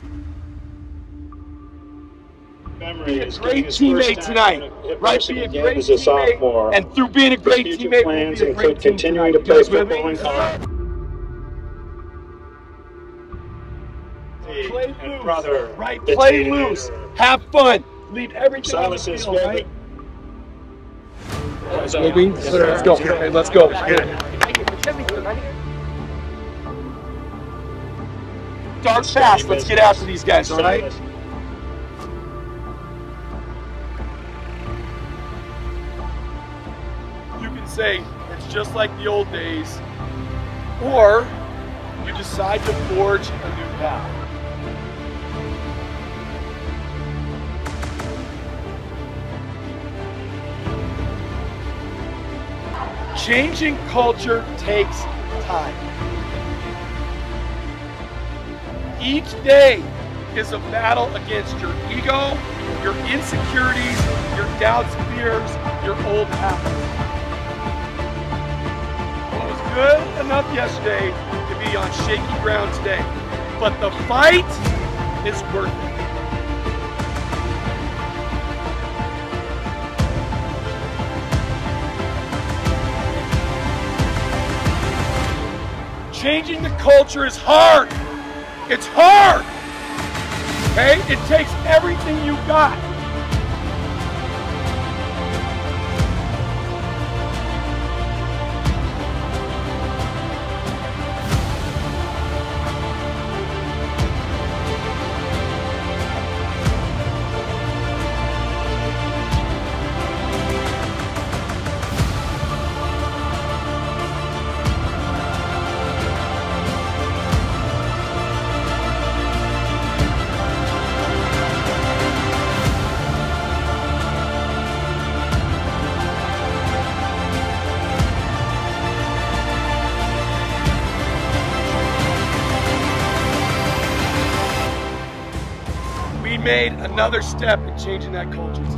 Be a great teammate tonight, right? Be a great teammate, and through being a great teammate, we'll be a great team continuing to play football in college. Play loose, right? Play loose. Have fun. Leave everything on the field, right? Let's go. Okay, let's go. Start fast. Let's get after these guys, all right? You can say it's just like the old days, or you decide to forge a new path. Changing culture takes time. Each day is a battle against your ego, your insecurities, your doubts, fears, your old habits. It was good enough yesterday to be on shaky ground today, but the fight is worth it. Changing the culture is hard. It's hard. Okay? It takes everything you got. We made another step in changing that culture.